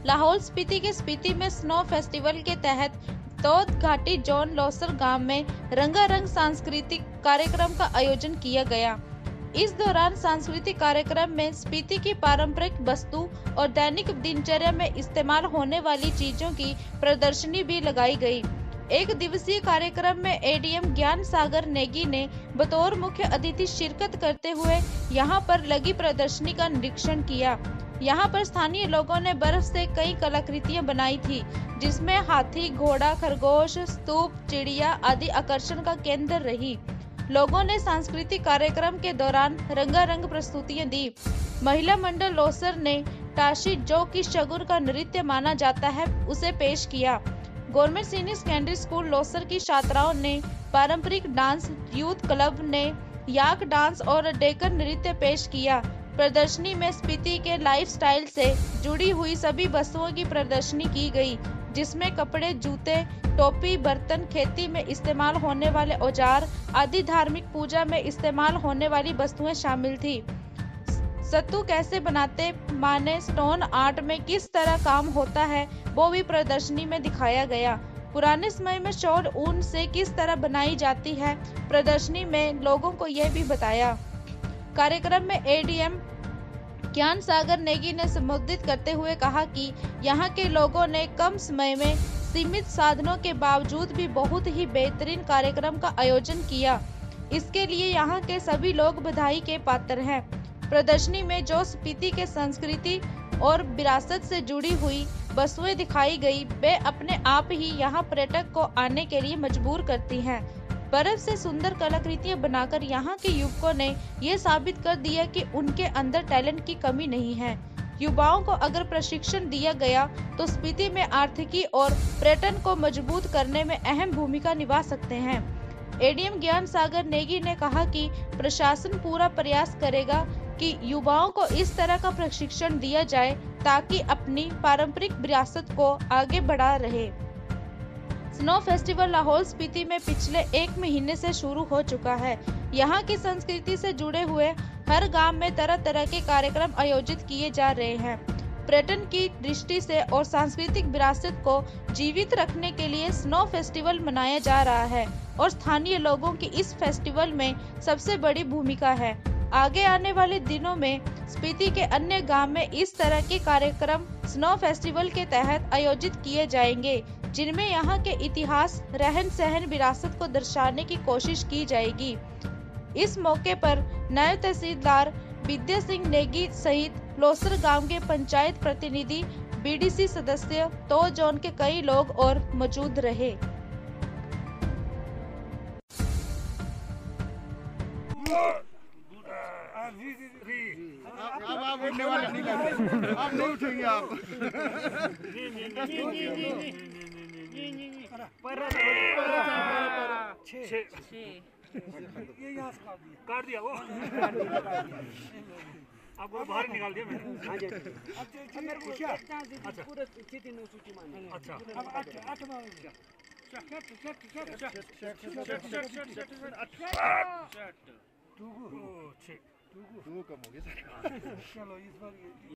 लाहौल स्पीति के स्पीति में snow festival के तहत तोद घाटी जोन लोसर गांव में रंगारंग सांस्कृतिक कार्यक्रम का आयोजन किया गया। इस दौरान सांस्कृतिक कार्यक्रम में स्पीति की पारंपरिक वस्तु और दैनिक दिनचर्या में इस्तेमाल होने वाली चीजों की प्रदर्शनी भी लगाई गई। एक दिवसीय कार्यक्रम में एडीएम ज्ञान सागर नेगी ने बतौर मुख्य अतिथि शिरकत करते हुए यहां पर लगी प्रदर्शनी का निरीक्षण किया। यहां पर स्थानीय लोगों ने बर्फ से कई कलाकृतियां बनाई थी, जिसमें हाथी, घोड़ा, खरगोश, स्तूप, चिड़िया आदि आकर्षण का केंद्र रही। लोगों ने सांस्कृतिक कार्यक्रम के दौरान रंगारंग प्रस्तुतियां दी। महिला मंडल लोसर ने टाशी, जो कि शगुन का नृत्य माना जाता है, उसे पेश किया। Government senior secondary school Losar की छात्राओं ने पारंपरिक डांस, यूथ क्लब ने याक डांस और डेक्कन नृत्य पेश किया। प्रदर्शनी में स्पीति के लाइफस्टाइल से जुड़ी हुई सभी वस्तुओं की प्रदर्शनी की गई, जिसमें कपड़े, जूते, टोपी, बर्तन, खेती में इस्तेमाल होने वाले औजार आदि, धार्मिक पूजा में इस्तेमाल होने वाली वस्तुएं शामिल थी। सत्तू कैसे बनाते माने, स्टोन आर्ट में किस तरह काम होता है, वो भी प्रदर्शनी में दिखाया गया। पुराने समय में शॉल ऊन से किस तरह बनाई जाती है, प्रदर्शनी में लोगों को यह भी बताया। कार्यक्रम में एडीएम ज्ञान सागर नेगी ने संबोधित करते हुए कहा कि यहाँ के लोगों ने कम समय में सीमित साधनों के बावजूद भी बहुत ही बेहतरीन कार्यक्रम का आयोजन किया। इसके लिए यहाँ के सभी लोग बधाई के पात्र हैं। प्रदर्शनी में जो स्पीति के संस्कृति और विरासत से जुड़ी हुई वस्तुएं दिखाई गई, वे अपने आप ही यहाँ पर्यटक को आने के लिए मजबूर करती हैं। बर्फ से सुंदर कलाकृतियां बनाकर यहाँ के युवकों ने यह साबित कर दिया कि उनके अंदर टैलेंट की कमी नहीं है। युवाओं को अगर प्रशिक्षण दिया गया तो स्पीति में आर्थिकी और पर्यटन को मजबूत करने में अहम भूमिका निभा सकते हैं। एडीएम ज्ञान सागर नेगी ने कहा कि प्रशासन पूरा प्रयास करेगा कि युवाओं को इस तरह का प्रशिक्षण दिया जाए ताकि अपनी पारंपरिक विरासत को आगे बढ़ा रहे। स्नो फेस्टिवल लाहौल स्पीति में पिछले 1 महीने से शुरू हो चुका है। यहाँ की संस्कृति से जुड़े हुए हर गांव में तरह तरह के कार्यक्रम आयोजित किए जा रहे हैं। पर्यटन की दृष्टि से और सांस्कृतिक विरासत को जीवित रखने के लिए स्नो फेस्टिवल मनाया जा रहा है और स्थानीय लोगों की इस फेस्टिवल में सबसे बड़ी भूमिका है। आगे आने वाले दिनों में स्पीति के अन्य गांव में इस तरह के कार्यक्रम स्नो फेस्टिवल के तहत आयोजित किए जाएंगे, जिनमें यहाँ के इतिहास, रहन सहन, विरासत को दर्शाने की कोशिश की जाएगी। इस मौके पर नायब तहसीलदार विद्या सिंह नेगी सहित लोसर गांव के पंचायत प्रतिनिधि, बीडीसी सदस्य, तो जोन के कई लोग और मौजूद रहे। अब आप उठने वाले नहीं करते, आप नहीं उठेंगे आप। काट दिया वो, आपको बाहर निकाल दिया मैंने। अच्छा, कम हो गया। चलो इस बार